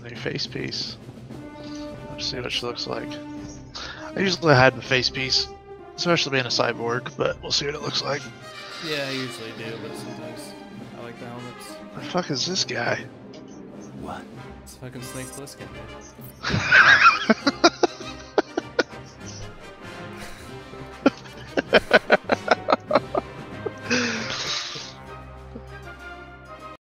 a new face piece. Let's see what she looks like. I usually hide my face piece, especially being a cyborg, but we'll see what it looks like. Yeah, I usually do, but sometimes I like the helmets. The fuck is this guy? What? It's fucking Snake Plissken.